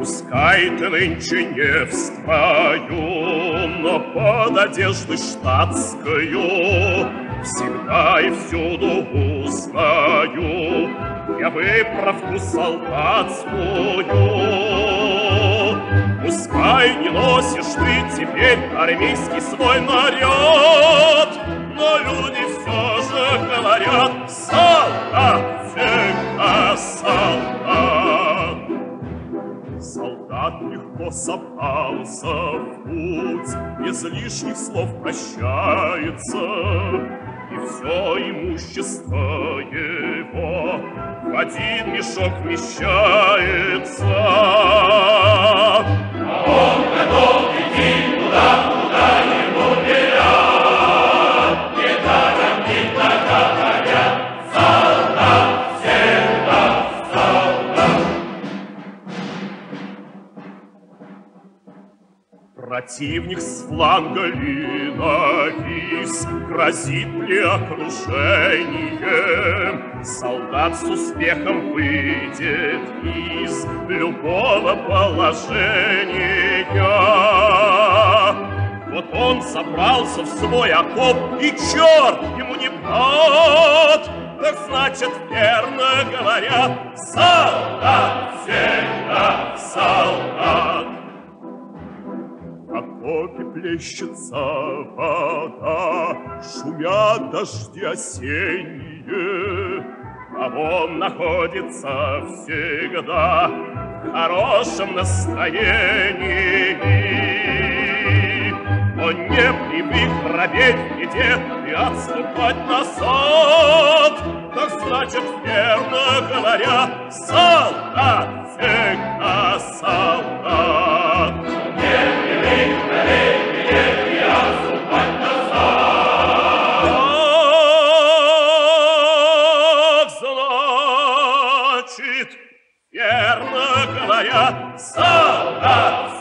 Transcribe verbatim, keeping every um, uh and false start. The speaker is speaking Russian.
Пускай ты нынче не в строю, но под одеждой штатскою всегда и всюду узнаю я выправку солдатскую. Пускай не носишь ты теперь армейский свой наряд, но люди все же говорят: солдат всегда солдат. Солдат легко собрался в путь, без лишних слов прощается, и все имущество его в один мешок вмещается. А он готов идти туда, куда ему велят, недаром и так говорят: солдат всегда солдат. Противник с фланга ли навис, грозит ли окружение, солдат с успехом выйдет из любого положения. Вот он собрался в свой окоп, и черт ему не брат, так значит, верно говорят: солдат всегда солдат. В окопе плещется вода, шумят дожди осенние, а он находится всегда в хорошем настроении. Он не привык робеть в беде и отступать назад, так значит, верно говоря, солдат всегда солдат. Верно говоря, солдат